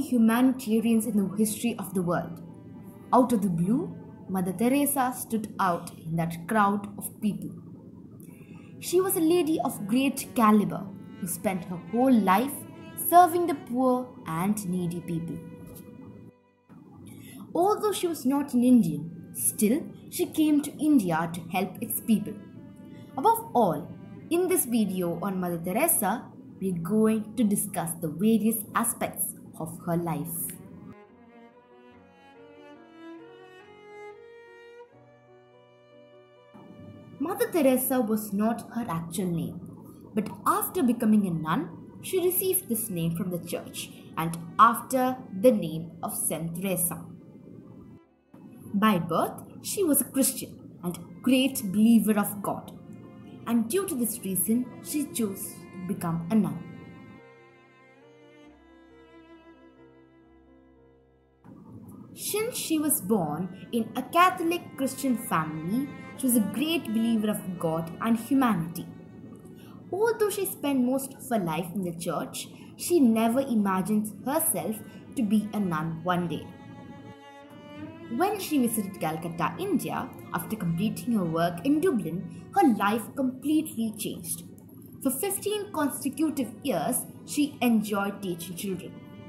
humanitarians in the history of the world. Out of the blue, Mother Teresa stood out in that crowd of people. She was a lady of great caliber who spent her whole life serving the poor and needy people. Although she was not an Indian, still she came to India to help its people. Above all, in this video on Mother Teresa, we are going to discuss the various aspects of her life. Mother Teresa was not her actual name, but after becoming a nun, she received this name from the church and after the name of Saint Teresa. By birth, she was a Christian and great believer of God, and due to this reason, she chose to become a nun. Since she was born in a Catholic Christian family, she was a great believer of God and humanity. Although she spent most of her life in the church, she never imagined herself to be a nun one day. When she visited Calcutta, India, after completing her work in Dublin, her life completely changed. For 15 consecutive years, she enjoyed teaching children.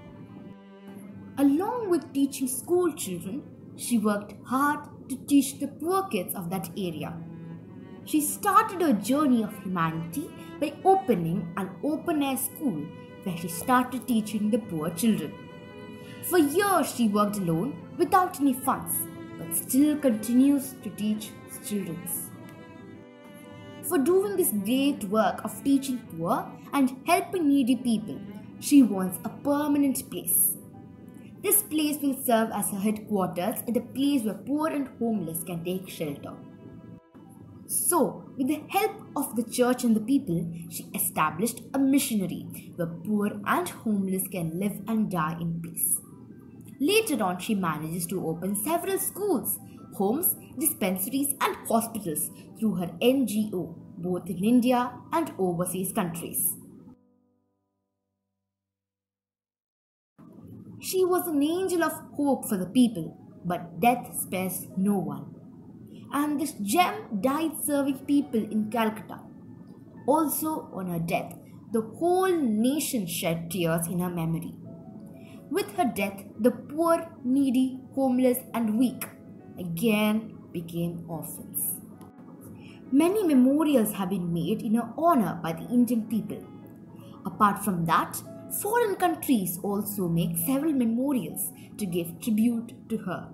Along with teaching school children, she worked hard to teach the poor kids of that area. She started her journey of humanity by opening an open-air school where she started teaching the poor children. For years she worked alone without any funds, but still continues to teach children. For doing this great work of teaching poor and helping needy people, she wants a permanent place. This place will serve as her headquarters and a place where poor and homeless can take shelter. So, with the help of the church and the people, she established a missionary where poor and homeless can live and die in peace. Later on, she manages to open several schools, homes, dispensaries and hospitals through her NGO, both in India and overseas countries. She was an angel of hope for the people, but death spares no one. And this gem died serving people in Calcutta. Also, on her death, the whole nation shed tears in her memory. With her death, the poor, needy, homeless and weak again became orphans. Many memorials have been made in her honor by the Indian people. Apart from that, foreign countries also make several memorials to give tribute to her.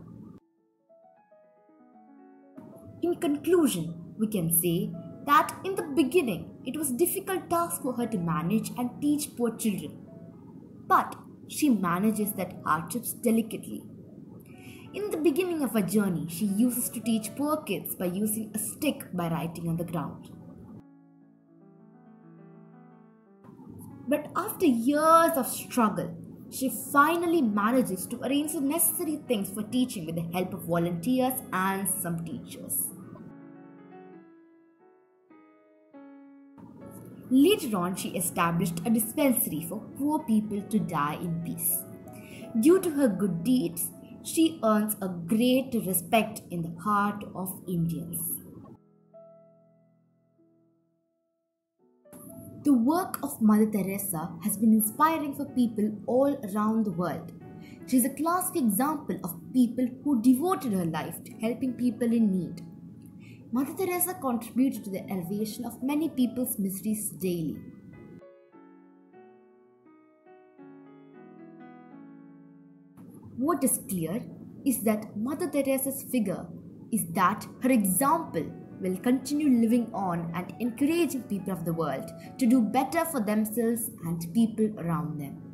In conclusion, we can say that in the beginning, it was a difficult task for her to manage and teach poor children. But she manages that hardships delicately. In the beginning of her journey, she uses to teach poor kids by using a stick by writing on the ground. But after years of struggle, she finally manages to arrange the necessary things for teaching with the help of volunteers and some teachers. Later on, she established a dispensary for poor people to die in peace. Due to her good deeds, she earns a great respect in the heart of Indians. The work of Mother Teresa has been inspiring for people all around the world. She is a classic example of people who devoted her life to helping people in need. Mother Teresa contributed to the elevation of many people's miseries daily. What is clear is that Mother Teresa's figure is that her example will continue living on and encouraging people of the world to do better for themselves and people around them.